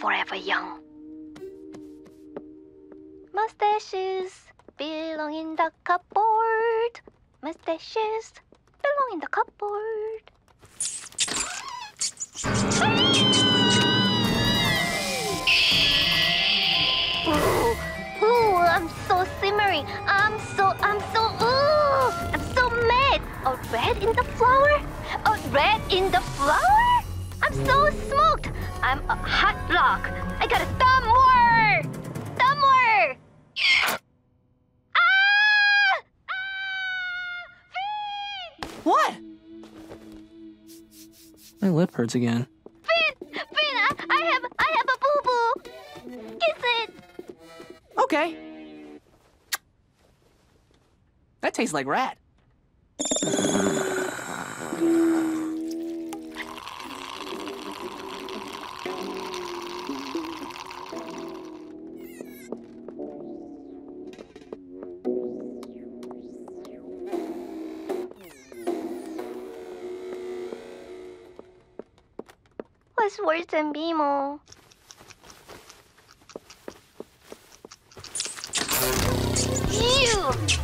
forever young. Mustaches belong in the cupboard. Mustaches belong in the cupboard. Ooh, I'm so simmery. I'm so mad. Oh, red in the flour? Oh, red in the flour? I'm so smoked. I'm a hot block. I gotta thumb more. Thumb more. Finn! What? My lip hurts again. Finn, I have a boo-boo. Kiss it. Okay. That tastes like rat. What's worse than BMO? Ew!